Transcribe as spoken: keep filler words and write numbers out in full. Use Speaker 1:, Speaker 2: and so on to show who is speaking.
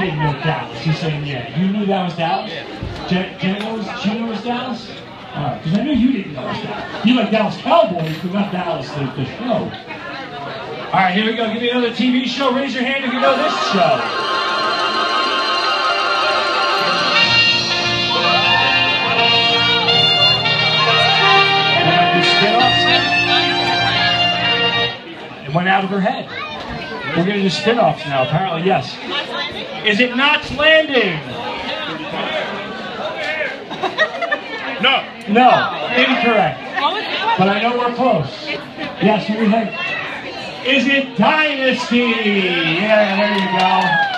Speaker 1: didn't know Dallas. He's saying, yeah. You knew that was Dallas? Yeah. Jen, Jen knows, she knew it was Dallas? Alright, because I knew you didn't know it was Dallas. You like Dallas Cowboys, but not Dallas, the, the show. Alright, here we go. Give me another T V show. Raise your hand if you know this show. It went out of her head. We're going to do spin-offs now, apparently, yes. Is it Knots Landing?
Speaker 2: No.
Speaker 1: No, incorrect. But I know we're close. Yes, what do you think? Is it Dynasty? Yeah, there you go.